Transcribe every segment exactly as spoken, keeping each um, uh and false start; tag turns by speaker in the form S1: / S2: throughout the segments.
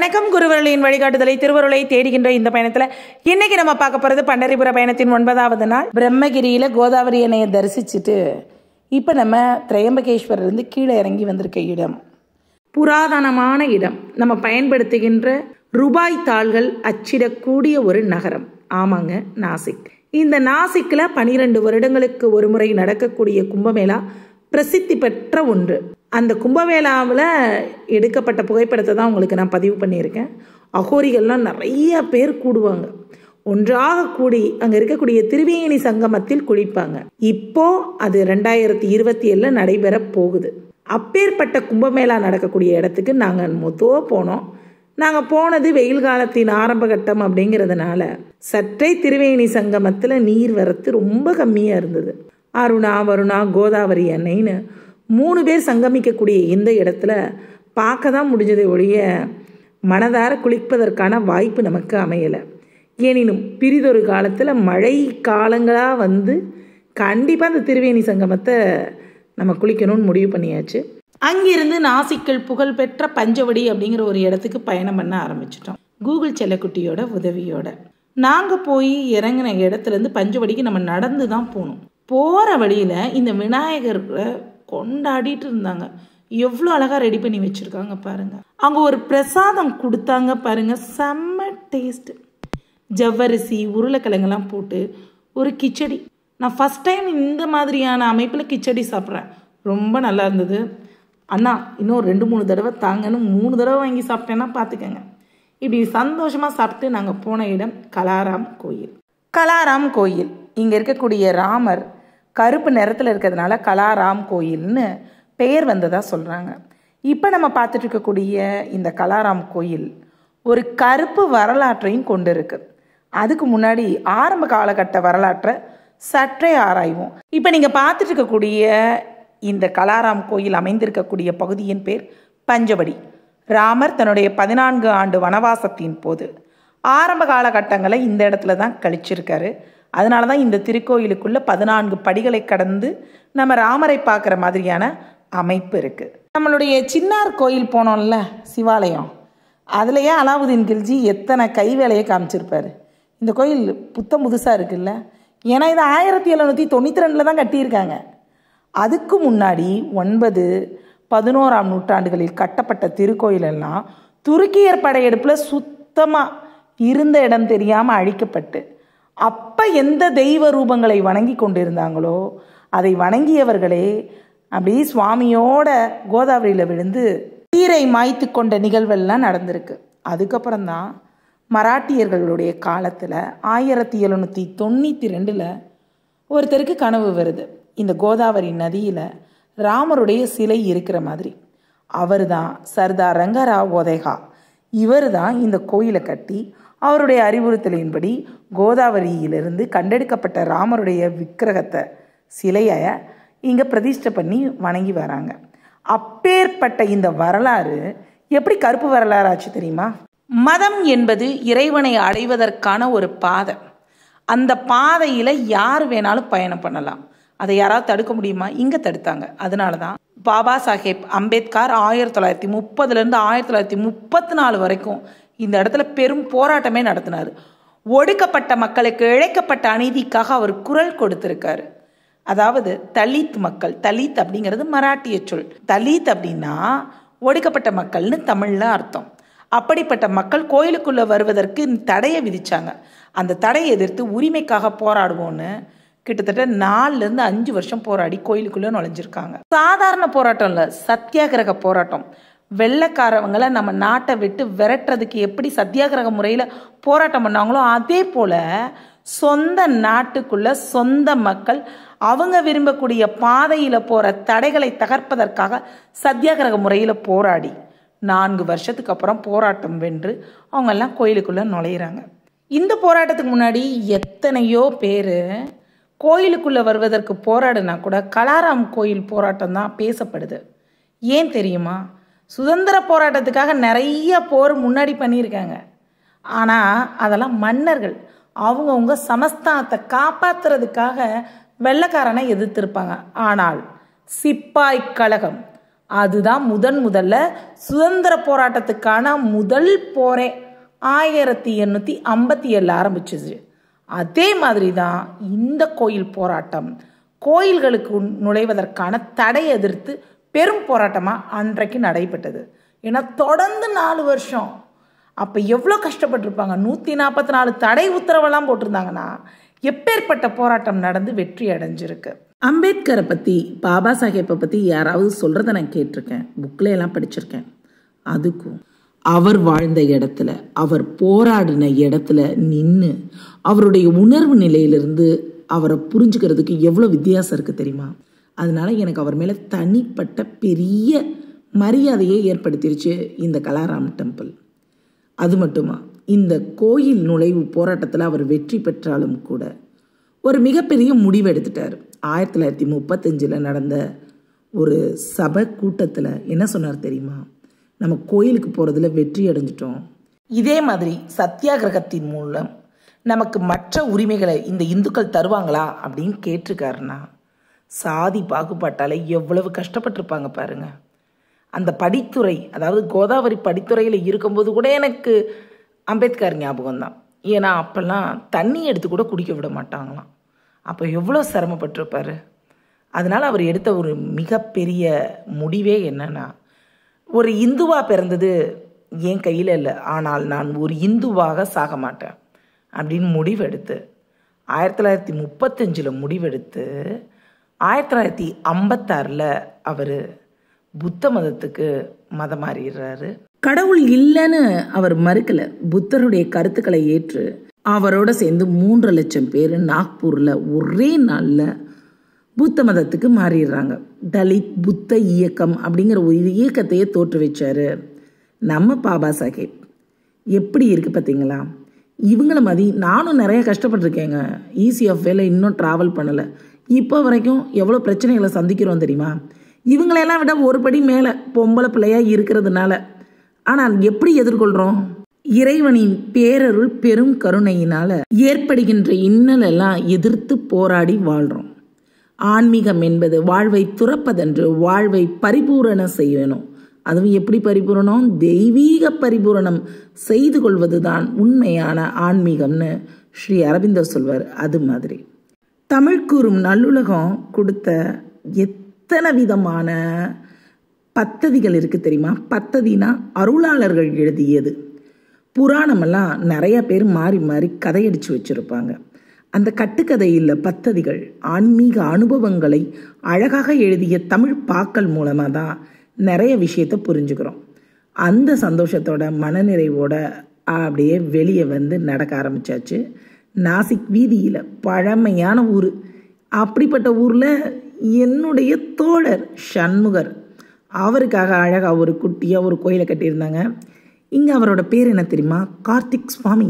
S1: வணக்கம். குருவருளின் வழிகாட்டுதலை திருவருளை தேடுகின்ற இந்த பயணத்துல இன்னைக்கு நம்ம பார்க்க போறது பண்டரிபுர பயணத்தின் ஒன்பதாவது நாள். பிரம்மகிரியில கோதாவரி அணையை தரிசிச்சுட்டு இப்ப நம்ம திரையம்பகேஸ்வரர் இருந்து கீழே இறங்கி வந்திருக்க இடம் புராதனமான இடம். நம்ம பயன்படுத்துகின்ற ரூபாய் தாள்கள் அச்சிடக்கூடிய ஒரு நகரம். ஆமாங்க, நாசிக். இந்த நாசிக்ல பனிரெண்டு வருடங்களுக்கு ஒரு முறை நடக்கக்கூடிய கும்பமேளா பிரசித்தி பெற்ற ஒன்று. அந்த கும்பமேளாவில் எடுக்கப்பட்ட புகைப்படத்தை தான் உங்களுக்கு நான் பதிவு பண்ணியிருக்கேன். அகோரிகள்லாம் நிறைய பேர் கூடுவாங்க. ஒன்றாக கூடி அங்கே இருக்கக்கூடிய திரிவேணி சங்கமத்தில் குளிப்பாங்க. இப்போ அது ரெண்டாயிரத்தி இருபத்தி ஏழில் நடைபெற போகுது. அப்பேற்பட்ட கும்பமேளா நடக்கக்கூடிய இடத்துக்கு நாங்கள் மொத்தம் போனோம். நாங்கள் போனது வெயில் காலத்தின் ஆரம்ப கட்டம் அப்படிங்கிறதுனால சற்றே திரிவேணி சங்கமத்தில் நீர் வரத்து ரொம்ப கம்மியாக இருந்தது. அருணா, வருணா, கோதாவரி அன்னைன்னு மூணு பேர் சங்கமிக்கக்கூடிய இந்த இடத்துல பார்க்க தான் முடிஞ்சதை ஒழிய மனதார குளிப்பதற்கான வாய்ப்பு நமக்கு அமையலை. எனினும் பிரிதொரு காலத்தில் மழை காலங்களாக வந்து கண்டிப்பாக அந்த திரிவேணி சங்கமத்தை நம்ம குளிக்கணும்னு முடிவு பண்ணியாச்சு. அங்கிருந்து நாசிக்கள் புகழ்பெற்ற பஞ்சவடி அப்படிங்கிற ஒரு இடத்துக்கு பயணம் பண்ண ஆரம்பிச்சிட்டோம். கூகுள் செல்லக்குட்டியோட உதவியோட நாங்கள் போய் இறங்கின இடத்துலேருந்து பஞ்சவடிக்கு நம்ம நடந்து தான் போகணும். போகிற வழியில் இந்த விநாயகரை கொண்டாடிட்டு இருந்தாங்க. எவ்வளோ அழகாக ரெடி பண்ணி வச்சுருக்காங்க பாருங்கள். அங்கே ஒரு பிரசாதம் கொடுத்தாங்க பாருங்கள், செம்ம டேஸ்ட்டு. ஜவ்வரிசி, உருளைக்கிழங்கெல்லாம் போட்டு ஒரு கிச்சடி. நான் ஃபஸ்ட் டைம் இந்த மாதிரியான அமைப்பில் கிச்சடி சாப்பிட்றேன். ரொம்ப நல்லா இருந்தது. அண்ணா இன்னும் ரெண்டு மூணு தடவை தாங்கன்னு மூணு தடவை வாங்கி சாப்பிட்டேன்னா பார்த்துக்கங்க. இப்படி சந்தோஷமாக சாப்பிட்டு நாங்கள் போன இடம் கலாராம் கோயில். கலாராம் கோயில் இங்கே இருக்கக்கூடிய ராமர் கருப்பு நிறத்தில் இருக்கிறதுனால கலாராம் கோயில்னு பெயர் வந்ததாக சொல்கிறாங்க. இப்போ நம்ம பார்த்துட்டு இருக்கக்கூடிய இந்த கலாராம் கோயில் ஒரு கருப்பு வரலாற்றையும் கொண்டு இருக்கு. அதுக்கு முன்னாடி ஆரம்ப காலகட்ட வரலாற்றை சற்றே ஆராய்வோம். இப்போ நீங்கள் பார்த்துட்டு இருக்கக்கூடிய இந்த கலாராம் கோயில் அமைந்திருக்கக்கூடிய பகுதியின் பேர் பஞ்சவடி. ராமர் தன்னுடைய பதினான்கு ஆண்டு வனவாசத்தின் போது ஆரம்ப காலகட்டங்களை இந்த இடத்துல தான் கழிச்சிருக்காரு. அதனால தான் இந்த திருக்கோயிலுக்குள்ளே பதினான்கு படிகளை கடந்து நம்ம ராமரை பார்க்குற மாதிரியான அமைப்பு இருக்குது. நம்மளுடைய சின்னார் கோயில் போனோம்ல, சிவாலயம், அதுலேயே அலாவுதீன் கில்ஜி எத்தனை கைவேலையை காமிச்சிருப்பார். இந்த கோயில் புத்தம் புதுசாக இருக்குல்ல. ஏன்னா இது ஆயிரத்தி எழுநூற்றி தொண்ணூற்றி ரெண்டில் தான் கட்டியிருக்காங்க. அதுக்கு முன்னாடி ஒன்பது பதினோராம் நூற்றாண்டுகளில் கட்டப்பட்ட திருக்கோயிலெல்லாம் துருக்கியர் படையெடுப்பில் சுத்தமாக இருந்த இடம் தெரியாமல் அழிக்கப்பட்டு அப்போ எந்த தெய்வ ரூபங்களை வணங்கி கொண்டிருந்தாங்களோ அதை வணங்கியவர்களே அப்படி சுவாமியோட கோதாவரியில் விழுந்து உயிரை மாய்த்து கொண்ட நிகழ்வெல்லாம் நடந்திருக்கு. அதுக்கப்புறம்தான் மராட்டியர்களுடைய காலத்தில் ஆயிரத்தி எழுநூற்றி தொண்ணூற்றி ரெண்டில் ஒருத்தருக்கு கனவு வருது. இந்த கோதாவரி நதியில் ராமருடைய சிலை இருக்கிற மாதிரி. அவர் தான் சர்தார் ரங்கராவ் ஓதேகா. இவர் தான் இந்த கோயிலை கட்டி அவருடைய அறிவுறுத்தலின்படி கோதாவரியிலிருந்து கண்டெடுக்கப்பட்ட ராமருடைய விக்கிரகத்தை சிலையை இங்கே பிரதிஷ்டை பண்ணி வணங்கி வராங்க. அப்பேற்பட்ட இந்த வரலாறு எப்படி கருப்பு வரலாறு ஆச்சு தெரியுமா? மதம் என்பது இறைவனை அடைவதற்கான ஒரு பாதை. அந்த பாதையில் யார் வேணாலும் பயணம் பண்ணலாம். அதை யாராவது தடுக்க முடியுமா? இங்கே தடுத்தாங்க. அதனால தான் பாபா சாஹேப் அம்பேத்கர் ஆயிரத்தி தொள்ளாயிரத்தி முப்பதுலேருந்து ஆயிரத்தி தொள்ளாயிரத்தி முப்பத்தி நாலு வரைக்கும் இந்த இடத்துல பெரும் போராட்டமே நடத்தினார். ஒடுக்கப்பட்ட மக்களுக்கு, இழைக்கப்பட்ட அநீதிக்காக அவர் குரல் கொடுத்திருக்காரு. அதாவது தலித் மக்கள், தலித் அப்படிங்கிறது மராட்டிய சொல். தலித் அப்படின்னா ஒடுக்கப்பட்ட மக்கள்னு தமிழில் அர்த்தம். அப்படிப்பட்ட மக்கள் கோயிலுக்குள்ளே வருவதற்கு தடையை விதித்தாங்க. அந்த தடையை எதிர்த்து உரிமைக்காக போராடுவோன்னு கிட்டத்தட்ட நாலுலேருந்து அஞ்சு வருஷம் போராடி கோயிலுக்குள்ளே நுழைஞ்சிருக்காங்க. சாதாரண போராட்டம் இல்லை, சத்தியாகிரக போராட்டம். வெள்ளைக்காரவங்களை நம்ம நாட்டை விட்டு விரட்டுறதுக்கு எப்படி சத்தியாகிரக முறையில் போராட்டம் பண்ணாங்களோ அதே போல் சொந்த நாட்டுக்குள்ள சொந்த மக்கள் அவங்க விரும்பக்கூடிய பாதையில் போகிற தடைகளை தகர்ப்பதற்காக சத்தியாகிரக முறையில் போராடி நான்கு வருஷத்துக்கு அப்புறம் போராட்டம் வென்று அவங்கெல்லாம் கோயிலுக்குள்ளே நுழையிறாங்க. இந்த போராட்டத்துக்கு முன்னாடி எத்தனையோ பேர் கோயிலுக்குள்ளே வருவதற்கு போராடினா கூட கலாராம் கோயில் போராட்டம் தான் பேசப்படுது. ஏன் தெரியுமா? சுதந்திர போராட்டத்துக்காக நிறைய போர் முன்னாடி பண்ணியிருக்காங்க. ஆனால் அதெல்லாம் மன்னர்கள் அவங்கவுங்க சமஸ்தானத்தை காப்பாற்றுறதுக்காக வெள்ளைக்காரனை எதிர்த்திருப்பாங்க. ஆனால் சிப்பாய் கழகம் அதுதான் முதன் முதல்ல சுதந்திர போராட்டத்துக்கான முதல் போரே ஆயிரத்தி எண்ணூற்றி ஐம்பத்தி ஏழில் ஆரம்பிச்சிச்சு. அதே மாதிரி தான் இந்த கோயில் போராட்டம் கோயில்களுக்கு நுழைவதற்கான தடை எதிர்த்து பெரும் போராட்டமாக அன்றைக்கு நடைபெற்றது. ஏன்னா தொடர்ந்து நாலு வருஷம் அப்போ எவ்வளோ கஷ்டப்பட்டிருப்பாங்க. நூற்றி நாற்பத்தி நாலு தடை உத்தரவெல்லாம் போட்டிருந்தாங்கன்னா எப்பேற்பட்ட போராட்டம் நடந்து வெற்றி அடைஞ்சிருக்கு. அம்பேத்கரை பற்றி பாபா சாஹேப்பை பற்றி யாராவது சொல்கிறத நான் கேட்டிருக்கேன், புக்கில் எல்லாம் படிச்சிருக்கேன். அதுக்கும் அவர் வாழ்ந்த இடத்துல அவர் போராடின இடத்துல நின்று அவருடைய உணர்வு நிலையிலிருந்து அவரை புரிஞ்சுக்கிறதுக்கு எவ்வளோ வித்தியாசம் இருக்குது தெரியுமா? அதனால எனக்கு அவர் மேலே தனிப்பட்ட பெரிய மரியாதையை ஏற்படுத்திருச்சு இந்த கலாராம் டெம்பிள். அது மட்டுமா, இந்த கோயில் நுழைவு போராட்டத்தில் அவர் வெற்றி பெற்றாலும் கூட ஒரு மிகப்பெரிய முடிவு எடுத்துட்டார். ஆயிரத்தி தொள்ளாயிரத்தி முப்பத்தஞ்சில் நடந்த ஒரு சபை கூட்டத்தில் என்ன சொன்னார் தெரியுமா? நம்ம கோயிலுக்கு போகிறதுல வெற்றி அடைஞ்சிட்டோம், இதே மாதிரி சத்தியாகிரகத்தின் மூலம் நமக்கு மற்ற உரிமைகளை இந்த இந்துக்கள் தருவாங்களா அப்படின்னு கேட்டிருக்காருன்னா சாதி பாகுபாட்டால் எவ்வளவு கஷ்டப்பட்டிருப்பாங்க பாருங்க. அந்த படித்துறை, அதாவது கோதாவரி படித்துறையில் இருக்கும்போது கூட எனக்கு அம்பேத்கர் ஞாபகம் தான். ஏன்னா அப்போல்லாம் தண்ணி எடுத்து கூட குடிக்க விட மாட்டாங்களாம். அப்போ எவ்வளோ சிரமப்பட்டிருப்பார். அதனால் அவர் எடுத்த ஒரு மிகப்பெரிய முடிவே என்னன்னா, ஒரு இந்துவாக பிறந்தது என் கையில் இல்லை, ஆனால் நான் ஒரு இந்துவாக சாக மாட்டேன் அப்படின்னு முடிவெடுத்து ஆயிரத்தி தொள்ளாயிரத்தி முப்பத்தஞ்சில் முடிவெடுத்து ஆயிரத்தி தொள்ளாயிரத்தி ஐம்பத்தாறில் அவர் புத்த மதத்துக்கு மதம் மாறிடுறாரு. கடவுள் இல்லைன்னு அவர் மறுக்கலை. புத்தருடைய கருத்துக்களை ஏற்று அவரோட சேர்ந்து மூன்று லட்சம் பேர் நாக்பூரில் ஒரே நாளில் புத்த மதத்துக்கு மாறிடுறாங்க. தலித் புத்த இயக்கம் அப்படிங்கிற ஒரு இயக்கத்தையே தோற்று வச்சார் நம்ம பாபா சாஹேப். எப்படி இருக்குது பார்த்தீங்களா? இவங்கள மாதிரி நானும் நிறைய கஷ்டப்பட்டிருக்கேங்க. ஈஸி ஆஃப் வேலை இன்னும் ட்ராவல் பண்ணலை. இப்போ வரைக்கும் எவ்வளோ பிரச்சனைகளை சந்திக்கிறோம் தெரியுமா? இவங்களெல்லாம் விட ஒரு படி மேலே பொம்பளை பிள்ளையாக இருக்கிறதுனால. ஆனால் எப்படி எதிர்கொள்கிறோம்? இறைவனின் பேரருள் பெரும் கருணையினால் ஏற்படுகின்ற இன்னலெல்லாம் எதிர்த்து போராடி வாழ்கிறோம். ஆன்மீகம் என்பது வாழ்வை துறப்பதென்று வாழ்வை பரிபூரண செய்யணும். அதுவும் எப்படி பரிபூரணம்? தெய்வீக பரிபூரணம் செய்து கொள்வது தான் உண்மையான ஆன்மீகம்னு ஸ்ரீ அரவிந்தர் சொல்வார். அது மாதிரி தமிழ் கூறும் நல்லுலகம் கொடுத்த எத்தனை விதமான பத்ததிகள் இருக்குது தெரியுமா? பத்ததினா அருளாளர்கள் எழுதியது. புராணமெல்லாம் நிறைய பேர் மாறி மாறி கதையடிச்சு வச்சுருப்பாங்க. அந்த கட்டுக்கதையில் பத்ததிகள் ஆன்மீக அனுபவங்களை அழகாக எழுதிய தமிழ் பாக்கள் மூலமாக தான் நிறைய விஷயத்தை புரிஞ்சுக்கிறோம். அந்த சந்தோஷத்தோட மனநிறைவோட அப்படியே வெளியே வந்து நடக்க ஆரம்பித்தாச்சு. நாசிக் வீதியில் பழமையான ஊர். அப்படிப்பட்ட ஊரில் என்னுடைய தோழர் சண்முகர், அவருக்காக அழகாக ஒரு குட்டியாக ஒரு கோயிலை கட்டியிருந்தாங்க. இங்கே அவரோட பேர் என்ன தெரியுமா? கார்த்திக் சுவாமி.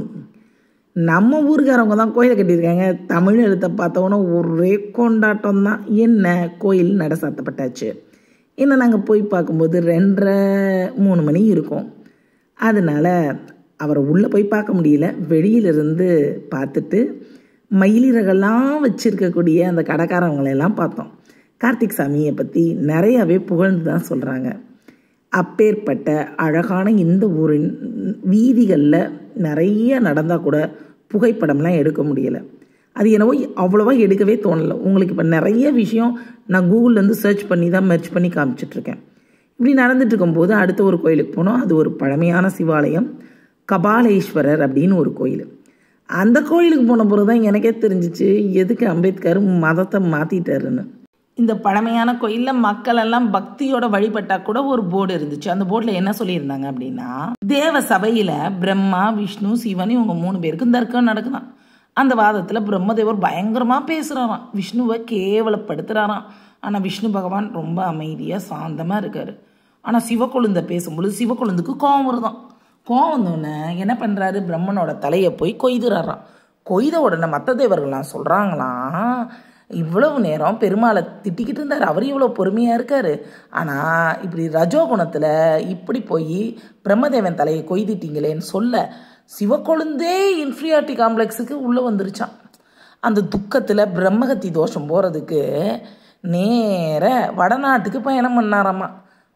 S1: நம்ம ஊருக்காரவங்க தான் கோயிலை கட்டியிருக்காங்க. தமிழ் எழுத்தை பார்த்தோன்னா ஒரே கொண்டாட்டம் தான். என்ன கோயில் நட சாத்தப்பட்டாச்சு. என்ன நாங்கள் போய் பார்க்கும்போது ரெண்டரை மூணு மணி இருக்கும். அதனால் அவரை உள்ளே போய் பார்க்க முடியல. வெளியிலிருந்து பார்த்துட்டு மயிலிறகெல்லாம் வச்சுருக்கக்கூடிய அந்த கடைக்காரவங்களெல்லாம் பார்த்தோம். கார்த்திக் சாமியை பற்றி நிறையாவே புகழ்ந்து தான் சொல்கிறாங்க. அப்பேற்பட்ட அழகான இந்த ஊரின் வீதிகளில் நிறைய நடந்தால் கூட புகைப்படம்லாம் எடுக்க முடியலை. அது என்னவோ அவ்வளோவா எடுக்கவே தோணலை. உங்களுக்கு இப்போ நிறைய விஷயம் நான் கூகுள்லேருந்து சர்ச் பண்ணி தான் மெர்ச் பண்ணி காமிச்சிட்ருக்கேன். இப்படி நடந்துட்டு இருக்கும்போது அடுத்த ஒரு கோயிலுக்கு போனோம். அது ஒரு பழமையான சிவாலயம், கபாலேஸ்வரர் அப்படின்னு ஒரு கோயில். அந்த கோயிலுக்கு போன பிறகு தான் எனக்கே தெரிஞ்சிச்சு எதுக்கு அம்பேத்கர் மதத்தை மாற்றிட்டாருன்னு. இந்த பழமையான கோயிலில் மக்கள் எல்லாம் பக்தியோட வழிபட்டால் கூட ஒரு போர்டு இருந்துச்சு. அந்த போர்டில் என்ன சொல்லியிருந்தாங்க அப்படின்னா, தேவ சபையில் பிரம்மா விஷ்ணு சிவன் இவங்க மூணு பேருக்கும் தர்க்கம் நடக்குதான். அந்த வாதத்தில் பிரம்மதேவர் பயங்கரமாக பேசுகிறாராம், விஷ்ணுவை கேவலப்படுத்துகிறாராம். ஆனால் விஷ்ணு பகவான் ரொம்ப அமைதியாக சாந்தமாக இருக்கார். ஆனால் சிவக்கொழுந்தை பேசும்பொழுது சிவக்கொழுந்துக்கு கோவம் வருதான். கோவம் வந்தோடனே என்ன பண்ணுறாரு? பிரம்மனோட தலையை போய் கொய்துறாராம். கொய்த உடனே மற்ற தேவர்கள்லாம் சொல்கிறாங்களாம், இவ்வளவு நேரம் பெருமாளை திட்டிக்கிட்டு இருந்தார், அவர் இவ்வளோ பொறுமையாக இருக்கார். ஆனால் இப்படி ரஜோகுணத்தில் இப்படி போய் பிரம்மதேவன் தலையை கொய்திட்டீங்களேன்னு சொல்ல சிவக்கொழுந்தே இன்ஃபீரியாரிட்டி காம்ப்ளெக்ஸுக்கு உள்ளே வந்துருச்சான். அந்த துக்கத்தில் பிரம்மகத்தி தோஷம் போகிறதுக்கு நேர வடநாட்டுக்கு பயணம் பண்ணாராம்மா.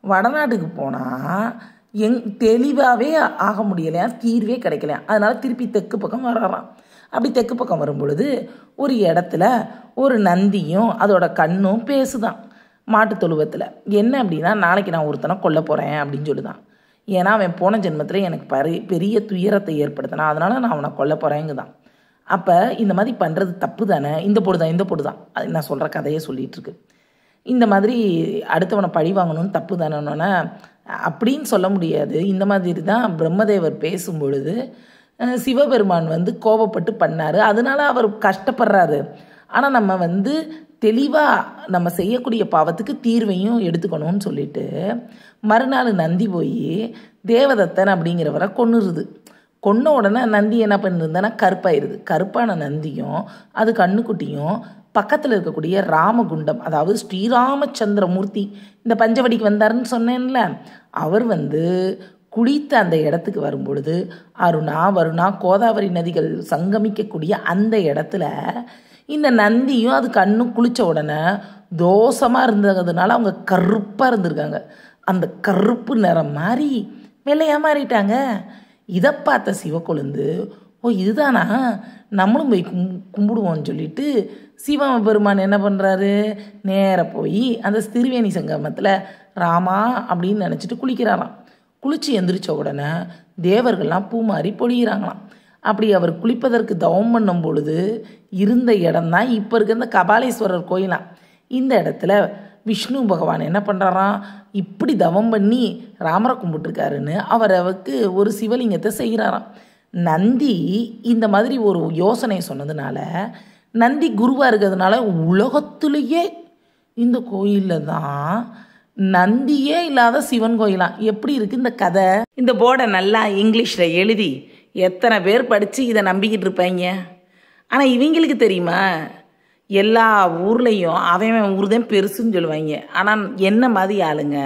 S1: வடநாட்டுக்கு போனால் எங் தெளிவாகவே ஆக முடியலையா, தீர்வே கிடைக்கலையா. அதனால் திருப்பி தெற்கு பக்கம் வராறாம். அப்படி தெற்கு பக்கம் வரும் பொழுது ஒரு இடத்துல ஒரு நந்தியும் அதோட கண்ணும் பேசுதான் மாட்டு தொழுவத்தில். என்ன அப்படின்னா, நாளைக்கு நான் ஒருத்தனை கொல்ல போகிறேன் அப்படின்னு சொல்லுதான். ஏன்னா அவன் போன ஜென்மத்தில் எனக்கு பரி பெரிய துயரத்தை ஏற்படுத்தினான், அதனால் நான் அவனை கொல்ல போகிறேங்குதான். அப்போ இந்த மாதிரி பண்ணுறது தப்பு தானே, இந்த பொடுதான் இந்த பொடுதான் அது நான் சொல்கிற கதையை சொல்லிகிட்ருக்கு. இந்த மாதிரி அடுத்தவனை பழி வாங்கணும்னு தப்பு தானேன்னொன்னே அப்படின்னு சொல்ல முடியாது. இந்த மாதிரி தான் பிரம்மதேவர் பேசும் பொழுது சிவபெருமான் வந்து கோபப்பட்டு பண்ணார், அதனால அவர் கஷ்டப்படுறாரு. ஆனால் நம்ம வந்து தெளிவாக நம்ம செய்யக்கூடிய பாவத்துக்கு தீர்வையும் எடுத்துக்கணும்னு சொல்லிட்டு மறுநாள் நந்தி போய் தேவதத்தன் அப்படிங்கிறவரை கொன்னுருது. கொன்ன உடனே நந்தி என்ன பண்ணிருந்தேன்னா கருப்பாயிருது. கருப்பான நந்தியும் அது கண்ணுக்குட்டியும் பக்கத்தில் இருக்கக்கூடிய ராமகுண்டம், அதாவது ஸ்ரீராமச்சந்திரமூர்த்தி இந்த பஞ்சவடிக்கு வந்தாருன்னு சொன்னேன்ல, அவர் வந்து குளித்த அந்த இடத்துக்கு வரும்பொழுது அருணா வருணா கோதாவரி நதிகள் சங்கமிக்கக்கூடிய அந்த இடத்துல இந்த நந்தியும் அது கண்ணும் குளித்த உடனே தோஷமாக இருந்ததுனால அவங்க கருப்பாக இருந்திருக்காங்க. அந்த கருப்பு நிறம் மாறி வெள்ளையாக மாறிட்டாங்க. இதை பார்த்த சிவக்கொழுந்து, ஓ இதுதானா, நம்மளும் போய் கும் கும்பிடுவோம்னு சொல்லிட்டு சிவபெருமான் என்ன பண்ணுறாரு, நேராக போய் அந்த திருவேணி சங்கமத்தில் ராமா அப்படின்னு நினச்சிட்டு குளிக்கிறாராம். குளித்து எந்திரிச்ச உடனே தேவர்கள்லாம் பூ மாறி பொழிகிறாங்களாம். அப்படி அவர் குளிப்பதற்கு தவம் பண்ணும் பொழுது இருந்த இடம்தான் இப்போ இருக்க இந்த கபாலீஸ்வரர் கோயிலாம். இந்த இடத்துல விஷ்ணு பகவான் என்ன பண்ணுறாராம், இப்படி தவம் பண்ணி ராமரை கும்பிட்டுருக்காருன்னு அவர் அவருக்கு ஒரு சிவலிங்கத்தை செய்கிறாராம். நந்தி இந்த மாதிரி ஒரு யோசனை சொன்னதுனால, நந்தி குருவாக இருக்கிறதுனால உலகத்துலேயே இந்த கோயிலில் தான் நந்தியே இல்லாத சிவன் கோயிலாம். எப்படி இருக்குது இந்த கதை? இந்த போர்டை நல்லா இங்கிலீஷில் எழுதி எத்தனை பேர் படித்து இதை நம்பிக்கிட்டு இருப்பாங்க. ஆனால் இவங்களுக்கு தெரியுமா, எல்லா ஊர்லேயும் அவன் ஊர் தான் பெருசுன்னு சொல்லுவாங்க. ஆனால் என்ன மாதிரி ஆளுங்க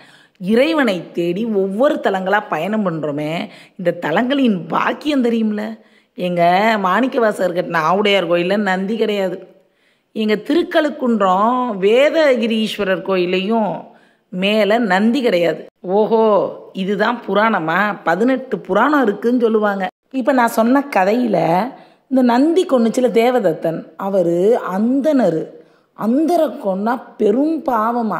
S1: இறைவனை தேடி ஒவ்வொரு தலங்களாக பயணம் பண்ணுறோமே, இந்த தலங்களின் பாக்கியம் தெரியும்ல. எங்கள் மாணிக்கவாசகர் கட்டின ஆவுடையார் கோயிலில் நந்தி கிடையாது. எங்கள் திருக்கழுக்குன்றம் வேதகிரீஸ்வரர் கோயிலையும் மேலே நந்தி கிடையாது. ஓஹோ, இதுதான் புராணமா? பதினெட்டு புராணம் இருக்குதுன்னு சொல்லுவாங்க. இப்போ நான் சொன்ன கதையில் இந்த நந்தி கொன்னுச்சில தேவதத்தன், அவர் அந்தனர், அந்தரை கொன்னா பெரும் பாவமா,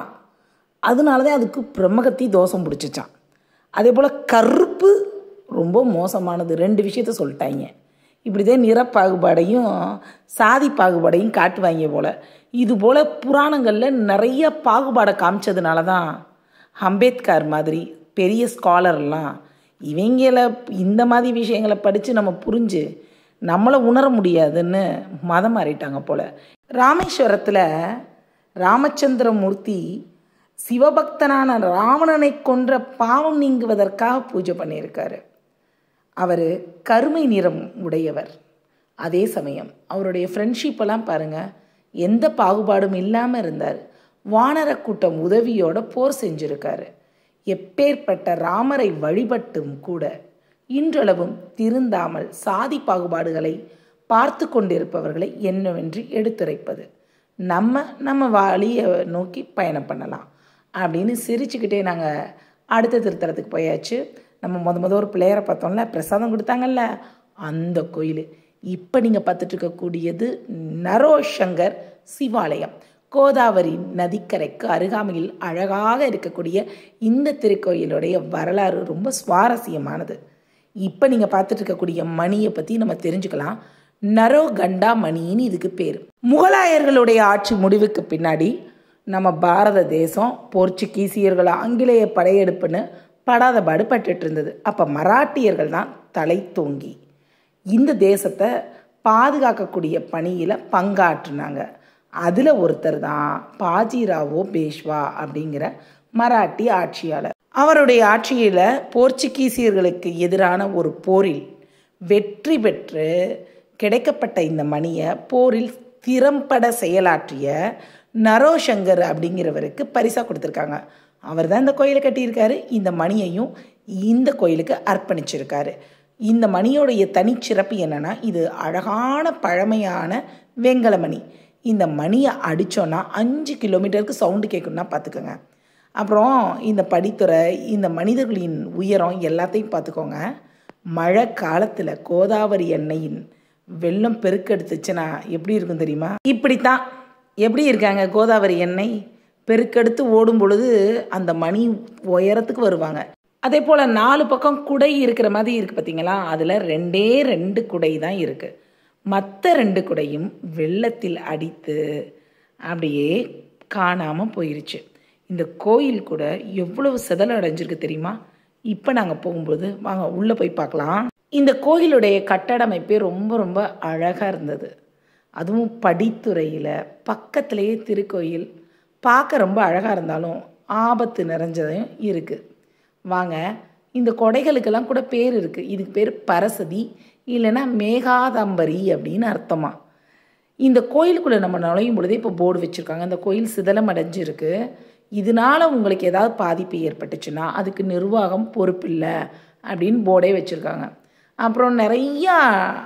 S1: அதனால தான் அதுக்கு பிரம்மகத்தி தோஷம் பிடிச்சிச்சான். அதே போல் கருப்பு ரொம்ப மோசமானது. ரெண்டு விஷயத்த சொல்லிட்டாங்க. இப்படி தான் நிற பாகுபாடையும் சாதி பாகுபாடையும் காட்டுவாங்க போல். இது போல் புராணங்களில் நிறைய பாகுபாடை காமிச்சதுனால தான் அம்பேத்கர் மாதிரி பெரிய ஸ்காலர்லாம் இவங்கள இந்த மாதிரி விஷயங்களை படித்து நம்ம புரிஞ்சு நம்மளை உணர முடியாதுன்னு மதம் மாறிட்டாங்க போல். ராமேஸ்வரத்தில் ராமச்சந்திரமூர்த்தி சிவபக்தனான ராவணனை கொன்ற பாவம் நீங்குவதற்காக பூஜை பண்ணியிருக்காரு. அவர் கருமை நிறம் உடையவர். அதே சமயம் அவருடைய ஃப்ரெண்ட்ஷிப்பெல்லாம் பாருங்கள், எந்த பாகுபாடும் இல்லாமல் இருந்தார். வானர கூட்டம் உதவியோட போர் செஞ்சுருக்காரு. எப்பேற்பட்ட ராமரை வழிபட்டும் கூட இன்றளவும் திருந்தாமல் சாதி பாகுபாடுகளை பார்த்து கொண்டிருப்பவர்களை என்னவென்று எடுத்துரைப்பது. நம்ம நம்ம வழியை நோக்கி பயணம் பண்ணலாம் அப்படின்னு சிரிச்சுக்கிட்டே நாங்கள் அடுத்த திருத்தலத்துக்கு போயாச்சு. நம்ம முத முத ஒரு பிள்ளையரை பார்த்தோம்ல, பிரசாதம் கொடுத்தாங்கல்ல, அந்த கோயில். இப்போ நீங்கள் பார்த்துட்டு இருக்கக்கூடியது நரோசங்கர் சிவாலயம். கோதாவரி நதிக்கரைக்கு அருகாமையில் அழகாக இருக்கக்கூடிய இந்த திருக்கோயிலுடைய வரலாறு ரொம்ப சுவாரஸ்யமானது. இப்போ நீங்கள் பார்த்துட்டு இருக்கக்கூடிய மணியை பற்றி நம்ம தெரிஞ்சுக்கலாம். நரோகண்டா மணின்னு இதுக்கு பேர். முகலாயர்களுடைய ஆட்சி முடிவுக்கு பின்னாடி நம்ம பாரத தேசம் போர்ச்சுகீசியர்கள் ஆங்கிலேய படையெடுப்புன்னு படாத பாடு பட்டுட்டு இருந்தது. அப்போ மராட்டியர்கள் தான் தலை தோங்கி இந்த தேசத்தை பாதுகாக்கக்கூடிய பணியில் பங்காற்றினாங்க. அதில் ஒருத்தர் தான் பாஜிராவோ பேஷ்வா அப்படிங்கிற மராட்டி ஆட்சியாளர். அவருடைய ஆட்சியில் போர்ச்சுகீசியர்களுக்கு எதிரான ஒரு போரில் வெற்றி பெற்று கிடைக்கப்பட்ட இந்த மணியை போரில் திறம்பட செயலாற்றிய நரோசங்கர் அப்படிங்கிறவருக்கு பரிசாக கொடுத்துருக்காங்க. அவர் தான் இந்த கோயிலை கட்டியிருக்காரு. இந்த மணியையும் இந்த கோயிலுக்கு அர்ப்பணிச்சிருக்காரு. இந்த மணியோடைய தனிச்சிறப்பு என்னென்னா, இது அழகான பழமையான வெங்கல மணி. இந்த மணியை அடித்தோன்னா அஞ்சு கிலோமீட்டருக்கு சவுண்டு கேட்கணுன்னா பார்த்துக்கோங்க. அப்புறம் இந்த படித்துறை, இந்த மனிதர்களின் உயரம் எல்லாத்தையும் பார்த்துக்கோங்க. மழை காலத்தில் கோதாவரி அன்னையின் வெள்ளம் பெருக்கெடுத்துச்சுன்னா எப்படி இருக்கும் தெரியுமா? இப்படித்தான். எப்படி இருக்காங்க கோதாவரி அன்னை? பெருக்கெடுத்து ஓடும் பொழுது அந்த மணி உயரத்துக்கு வருவாங்க. அதே போல் நாலு பக்கம் குடை இருக்கிற மாதிரி இருக்குது பார்த்தீங்களா? அதில் ரெண்டே ரெண்டு குடை தான் இருக்குது. மற்ற ரெண்டு குடையும் வெள்ளத்தில் அடித்து அப்படியே காணாமல் போயிருச்சு. இந்த கோயில் கூட எவ்வளவு சிதல அடைஞ்சிருக்கு தெரியுமா? இப்போ நாங்கள் போகும்போது வாங்க உள்ளே போய் பார்க்கலாம். இந்த கோயிலுடைய கட்டடமைப்பே ரொம்ப ரொம்ப அழகாக இருந்தது. அதுவும் படித்துறையில் பக்கத்துலேயே திருக்கோயில் பார்க்க ரொம்ப அழகாக இருந்தாலும் ஆபத்து நிறைஞ்சதையும் இருக்குது. வாங்க, இந்த கொடைகளுக்கெல்லாம் கூட பேர் இருக்குது. இதுக்கு பேர் பரசதி இல்லைன்னா மேகாதம்பரி அப்படின்னு அர்த்தமா. இந்த கோயிலுக்குள்ளே நம்ம நுழையும் பொழுதே இப்போ போர்டு வச்சுருக்காங்க. அந்த கோயில் சிதலம் அடைஞ்சிருக்கு, இதனால் உங்களுக்கு ஏதாவது பாதிப்பு ஏற்பட்டுச்சுன்னா அதுக்கு நிர்வாகம் பொறுப்பில்லை அப்படின்னு போர்டே வச்சுருக்காங்க. அப்புறம் நிறையா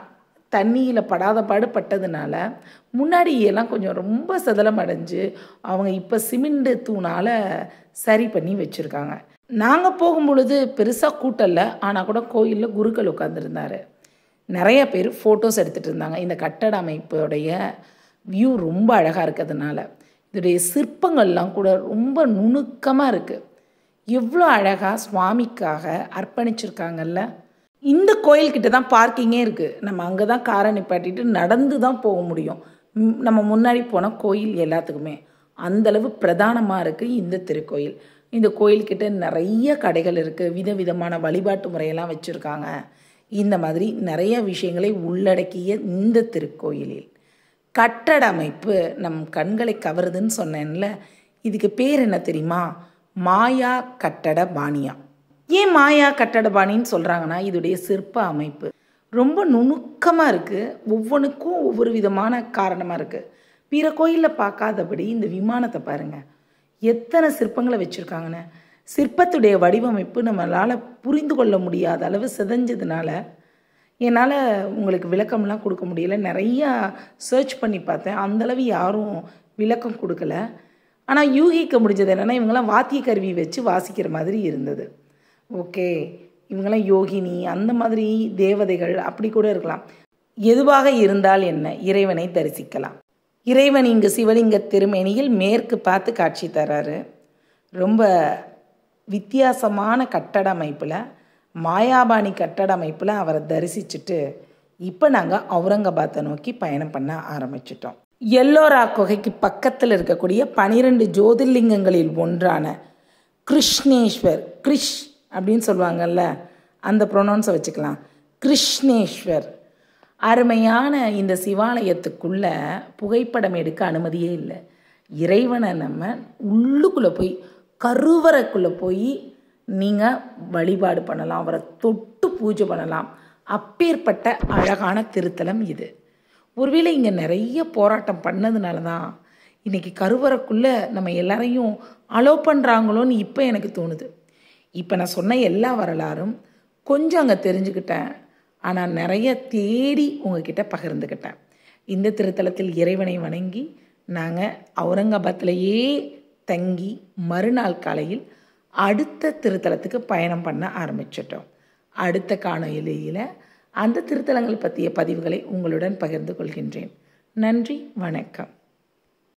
S1: தண்ணியில் படாத பாடு பட்டதுனால முன்னாடி எல்லாம் கொஞ்சம் ரொம்ப சிதலம் அடைஞ்சு அவங்க இப்போ சிமெண்ட் தூணால் சரி பண்ணி வச்சுருக்காங்க. நாங்கள் போகும் பொழுது பெருசாக கூட்டல, ஆனால் கூட கோயிலில் குருக்கள் உட்காந்துருந்தார். நிறைய பேர் ஃபோட்டோஸ் எடுத்துகிட்டு இருந்தாங்க. இந்த கட்டட அமைப்புடைய வியூ ரொம்ப அழகாக இருக்கிறதுனால இதோடைய சிற்பங்கள்லாம் கூட ரொம்ப நுணுக்கமாக இருக்குது. எவ்வளோ அழகாக சுவாமிக்காக அர்ப்பணிச்சிருக்காங்கல்ல. இந்த கோயில்கிட்ட தான் பார்க்கிங்கே இருக்குது. நம்ம அங்கே தான் காரை நிப்பாட்டிட்டு நடந்து தான் போக முடியும். நம்ம முன்னாடி போன கோயில் எல்லாத்துக்குமே அந்தளவு பிரதானமாக இருக்குது இந்த திருக்கோயில். இந்த கோயில்கிட்ட நிறைய கடைகள் இருக்குது, விதவிதமான வழிபாட்டு முறையெல்லாம் வச்சுருக்காங்க. இந்த மாதிரி நிறைய விஷயங்களை உள்ளடக்கிய இந்த திருக்கோயிலில் கட்டட அமைப்பு நம் கண்களை கவருதுன்னு சொன்னேன்ல. இதுக்கு பேர் என்ன தெரியுமா? மாயா கட்டட பாணியா. ஏன் மாயா கட்டட பாணின்னு சொல்கிறாங்கன்னா இதோடைய சிற்ப அமைப்பு ரொம்ப நுணுக்கமாக இருக்குது. ஒவ்வொன்றுக்கும் ஒவ்வொரு விதமான காரணமாக இருக்குது. பிற கோயிலில் பார்க்காதபடி இந்த விமானத்தை பாருங்கள், எத்தனை சிற்பங்களை வச்சுருக்காங்கன்னு. சிற்பத்துடைய வடிவமைப்பு நம்மளால் புரிந்து கொள்ள முடியாத அளவு சிதைஞ்சதுனால என்னால் உங்களுக்கு விளக்கம்லாம் கொடுக்க முடியல. நிறையா சர்ச் பண்ணி பார்த்தேன், அந்தளவு யாரும் விளக்கம் கொடுக்கல. ஆனால் யூகிக்க முடிஞ்சது என்னென்னா இவங்கெல்லாம் வாத்திய கருவி வச்சு வாசிக்கிற மாதிரி இருந்தது. ஓகே, இவங்கெல்லாம் யோகினி அந்த மாதிரி தேவதைகள் அப்படி கூட இருக்கலாம். எதுவாக இருந்தால் என்ன, இறைவனை தரிசிக்கலாம். இறைவன் இங்கு சிவலிங்க திருமேனியில் மேற்கு பார்த்து காட்சி தர்றாரு. ரொம்ப வித்தியாசமான கட்டட அமைப்பில், மாயாபாணி கட்டட அமைப்பில் அவரை தரிசிச்சுட்டு இப்போ நாங்கள் அவுரங்காபாத்தை நோக்கி பயணம் பண்ண ஆரம்பிச்சிட்டோம். எல்லோரா குகைக்கு பக்கத்தில் இருக்கக்கூடிய பனிரெண்டு ஜோதிர்லிங்கங்களில் ஒன்றான கிருஷ்ணேஸ்வர், கிருஷ் அப்படின்னு சொல்லுவாங்கல்ல, அந்த ப்ரொனவுன்ஸை வச்சுக்கலாம், கிருஷ்ணேஸ்வர். அருமையான இந்த சிவாலயத்துக்குள்ள புகைப்படம் எடுக்க அனுமதியே இல்லை. இறைவனை நம்ம உள்ளுக்குள்ளே போய் கருவறைக்குள்ளே போய் நீங்கள் வழிபாடு பண்ணலாம், அவரை தொட்டு பூஜை பண்ணலாம். அப்பேற்பட்ட அழகான திருத்தலம் இது. ஒருவேளை இங்கே நிறைய போராட்டம் பண்ணதுனால தான் இன்றைக்கி கருவறைக்குள்ளே நம்ம எல்லாரையும் அலோ பண்ணுறாங்களோன்னு இப்போ எனக்கு தோணுது. இப்போ நான் சொன்ன எல்லா வரலாறும் கொஞ்சம் அங்கே தெரிஞ்சுக்கிட்டேன், ஆனால் நிறைய தேடி உங்ககிட்ட பகிர்ந்துக்கிட்டேன். இந்த திருத்தலத்தில் இறைவனை வணங்கி நாங்கள் அவுரங்காபாத்திலேயே தங்கி மறுநாள் காலையில் அடுத்த திருத்தலத்துக்கு பயணம் பண்ண ஆரம்பிச்சிட்டோம். அடுத்த காணொளியில் அந்த திருத்தலங்கள் பற்றிய பதிவுகளை உங்களுடன் பகிர்ந்து கொள்கின்றேன். நன்றி, வணக்கம்.